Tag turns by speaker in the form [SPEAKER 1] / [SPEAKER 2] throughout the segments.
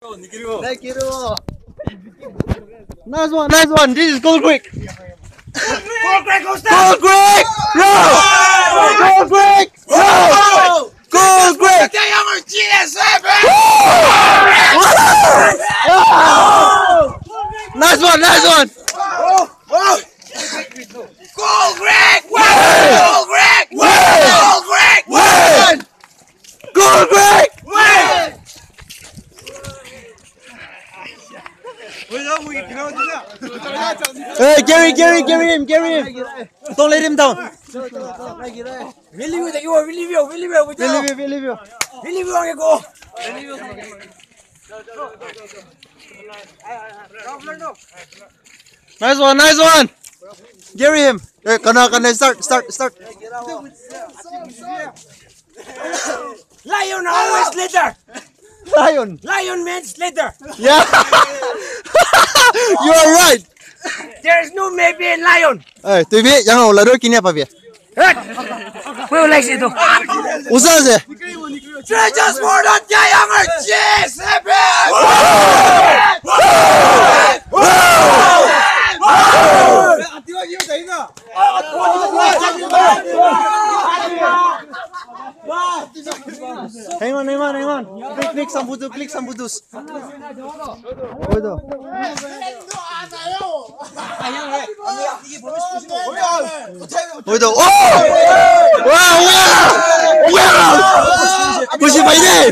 [SPEAKER 1] Nice one. This is Gold Creek.
[SPEAKER 2] Gold Creek hostel.
[SPEAKER 1] Gold Creek. Row. Gold Creek. Row. Gold Creek.
[SPEAKER 2] Tiayanger GS7.
[SPEAKER 1] Nice one.
[SPEAKER 2] Gold Creek. Gold Creek.
[SPEAKER 1] Gold Creek. Hey, carry him. Don't let him down.
[SPEAKER 2] We leave you.
[SPEAKER 1] Nice one. Carry him. Hey, can start.
[SPEAKER 2] Lion always leader. Lion means leader.
[SPEAKER 1] Yeah. You are right.
[SPEAKER 2] There is no maybe in lion.
[SPEAKER 1] Hey, tôi biết, chẳng hạn là đôi kia apa biết.
[SPEAKER 2] Who likes it?
[SPEAKER 1] Usah sih.
[SPEAKER 2] Treasures for the Tiayanger GS7.
[SPEAKER 1] Hang on. Klik some putus. Betul. Wow. Push it by there.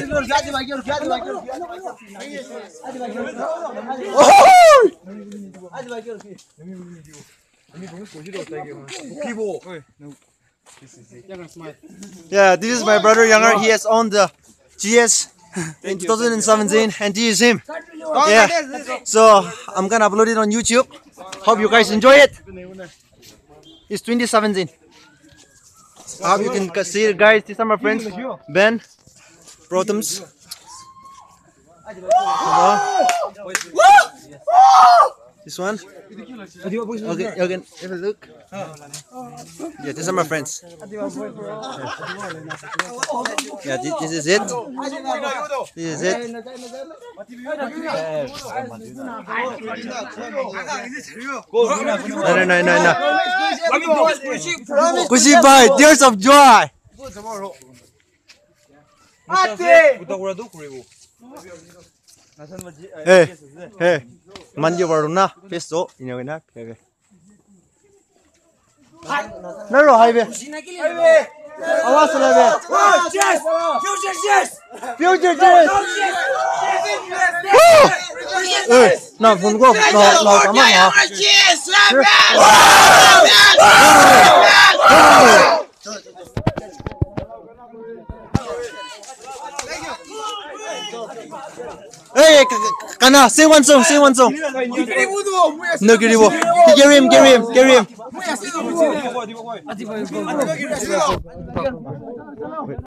[SPEAKER 1] Yeah, this is my brother Younger. He has owned the GS in 2017, and this is him. Yeah, so I'm gonna upload it on YouTube. Hope you guys enjoy it. It's 2017. I hope you can see it, guys. These are my friends Ben, Protums. This one. Okay, have a look. Yeah, these are my friends. Yeah, this is it. No. Goodbye, tears of joy. Hey, mandi waruna, peso, inagina, okay. No, highway. Awas highway. Future chess. No, phone go. No, come on. Hey, Kana, sing one song. No, carry him.